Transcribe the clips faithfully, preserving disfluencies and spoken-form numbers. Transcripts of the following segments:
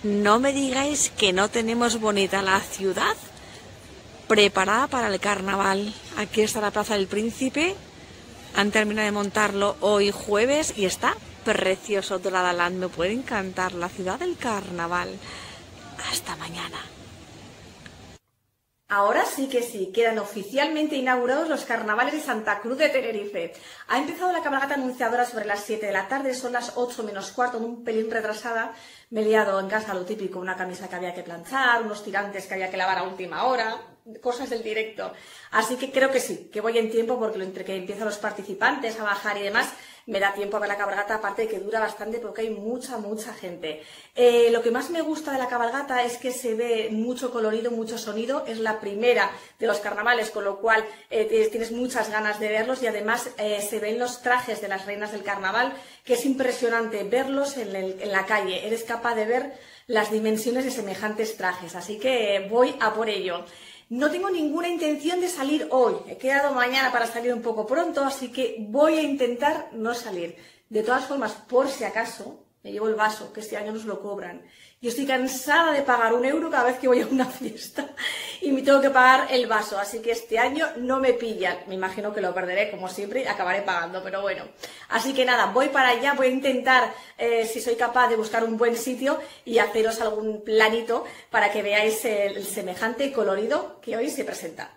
No me digáis que no tenemos bonita la ciudad, preparada para el carnaval. Aquí está la Plaza del Príncipe, han terminado de montarlo hoy jueves y está precioso. Toradalán, me puede encantar la ciudad del carnaval. Hasta mañana. Ahora sí que sí, quedan oficialmente inaugurados los carnavales de Santa Cruz de Tenerife. Ha empezado la cabalgata anunciadora sobre las siete de la tarde, son las ocho menos cuarto, un pelín retrasada. Me he liado en casa lo típico, una camisa que había que planchar, unos tirantes que había que lavar a última hora, cosas del directo. Así que creo que sí, que voy en tiempo porque entre que empiezan los participantes a bajar y demás, me da tiempo a ver la cabalgata, aparte de que dura bastante porque hay mucha, mucha gente. Eh, lo que más me gusta de la cabalgata es que se ve mucho colorido, mucho sonido. Es la primera de los carnavales, con lo cual eh, tienes muchas ganas de verlos y además eh, se ven los trajes de las reinas del carnaval, que es impresionante verlos en, el, en la calle. Eres capaz de ver las dimensiones de semejantes trajes, así que voy a por ello. No tengo ninguna intención de salir hoy, he quedado mañana para salir un poco pronto, así que voy a intentar no salir. De todas formas, por si acaso, me llevo el vaso, que este año nos lo cobran. Yo estoy cansada de pagar un euro cada vez que voy a una fiesta y me tengo que pagar el vaso, así que este año no me pillan. Me imagino que lo perderé, como siempre, y acabaré pagando, pero bueno. Así que nada, voy para allá, voy a intentar, eh, si soy capaz de buscar un buen sitio y haceros algún planito para que veáis el, el semejante colorido que hoy se presenta.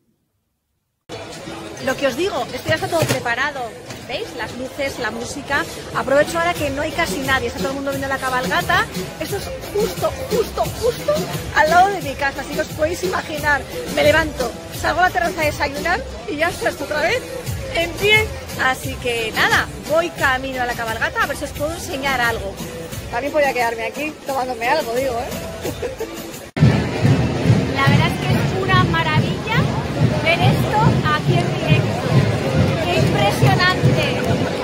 Lo que os digo, esto ya está todo preparado. ¿Veis? Las luces, la música. Aprovecho ahora que no hay casi nadie, está todo el mundo viendo la cabalgata. Esto es justo, justo, justo al lado de mi casa, así que os podéis imaginar. Me levanto, salgo a la terraza a desayunar y ya estoy otra vez en pie. Así que nada, voy camino a la cabalgata a ver si os puedo enseñar algo. También podría quedarme aquí tomándome algo, digo, ¿eh? La verdad es que es una maravilla ver esto aquí en directo. ¡Qué impresionante!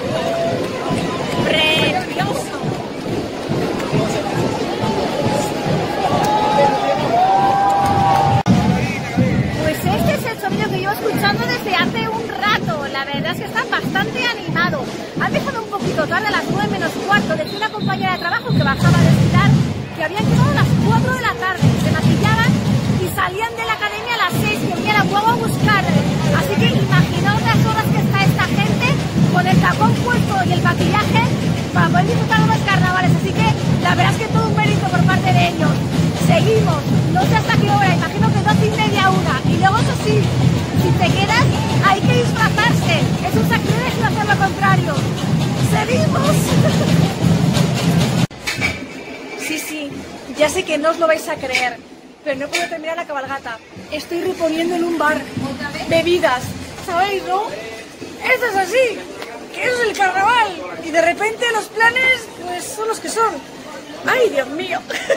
¡Precioso! Pues este es el sonido que llevo escuchando desde hace un rato. La verdad es que está bastante animado. Ha empezado un poquito tarde, a las nueve menos cuarto. Decía una compañera de trabajo que bajaba a desfilar que habían quedado a las cuatro de la tarde. Se maquillaban y salían de la academia a las seis, que venía la guagua a buscarle. Así que imaginaos las horas que está esta gente con el tacón puesto y el maquillaje para poder disfrutar de los carnavales. Así que la verdad es que todo un mérito por parte de ellos. Seguimos, no sé hasta qué hora, imagino que doce y media, una. Y luego, eso sí, si te quedas, hay que disfrazarse. Es un sacrilegio hacer lo contrario. ¡Seguimos! Sí, sí, ya sé que no os lo vais a creer, pero no puedo terminar la cabalgata. Estoy reponiendo en un bar bebidas, ¿sabéis, no? Esto es así, que eso es el carnaval. Y de repente los planes, pues son los que son. ¡Ay, Dios mío!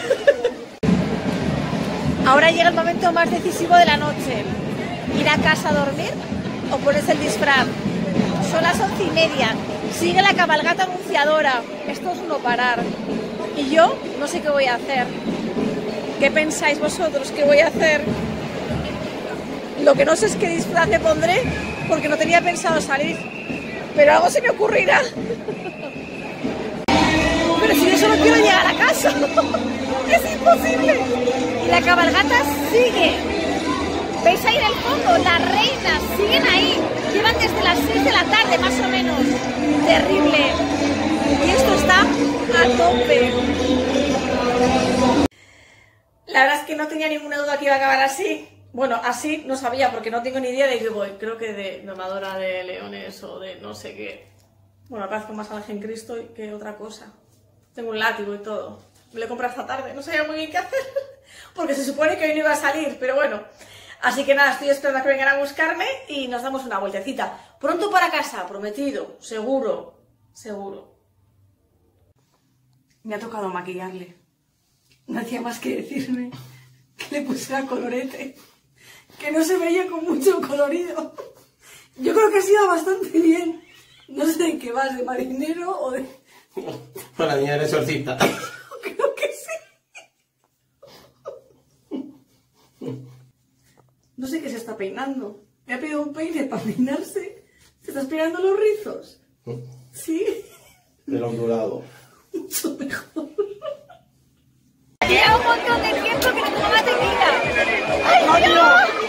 Ahora llega el momento más decisivo de la noche. ¿Ir a casa a dormir o ponerse el disfraz? Son las once y media. Sigue la cabalgata anunciadora. Esto es no parar. Y yo no sé qué voy a hacer. ¿Qué pensáis vosotros que voy a hacer? Lo que no sé es qué disfraz me pondré, porque no tenía pensado salir. Pero algo se me ocurrirá. Pero si yo solo quiero llegar a casa. ¡Es imposible! Y la cabalgata sigue. ¿Veis ahí en el fondo? Las reinas siguen ahí. Llevan desde las seis de la tarde, más o menos. Terrible. Y esto está a tope. La verdad es que no tenía ninguna duda que iba a acabar así. Bueno, así no sabía porque no tengo ni idea de qué voy. Creo que de domadora de leones o de no sé qué. Bueno, parezco más Ángel Cristo que otra cosa. Tengo un látigo y todo. Me lo he comprado esta tarde, no sabía muy bien qué hacer. Porque se supone que hoy no iba a salir, pero bueno. Así que nada, estoy esperando a que vengan a buscarme y nos damos una vueltecita. Pronto para casa, prometido, seguro, seguro. Me ha tocado maquillarle. No hacía más que decirme que le pusiera colorete, que no se veía con mucho colorido. Yo creo que ha sido bastante bien. No sé de qué vas, de marinero o de... Con la niña de exorcista. Creo que sí. No sé qué se está peinando. Me ha pedido un peine para peinarse. ¿Se está peinando los rizos? ¿Sí? Del ondulado. Mucho mejor. montón de tiempo que no tomaba tequila. ¡Ay, Dios!